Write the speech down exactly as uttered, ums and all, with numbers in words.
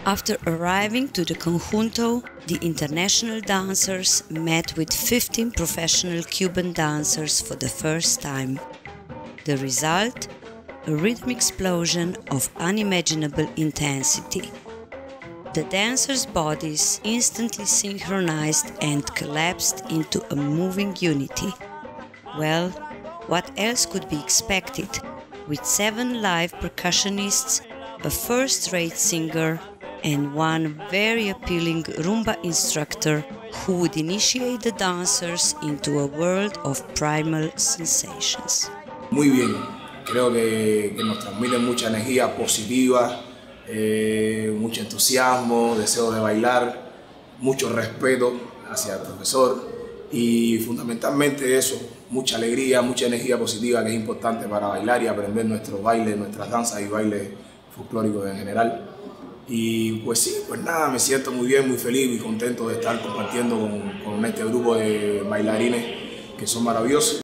After arriving to the conjunto, the international dancers met with fifteen professional Cuban dancers for the first time. The result? A rhythm explosion of unimaginable intensity. The dancers' bodies instantly synchronized and collapsed into a moving unity. Well, what else could be expected? With seven live percussionists, a first-rate singer, and one very appealing rumba instructor who would initiate the dancers into a world of primal sensations. Muy bien, creo que, que nos transmiten mucha energía positiva, eh, mucho entusiasmo, deseo de bailar, mucho respeto hacia el profesor y fundamentalmente eso, mucha alegría, mucha energía positiva que es importante para bailar y aprender nuestros bailes, nuestras danzas y bailes folclóricos en general. Y pues sí, pues nada, me siento muy bien, muy feliz y contento de estar compartiendo con, con este grupo de bailarines que son maravillosos.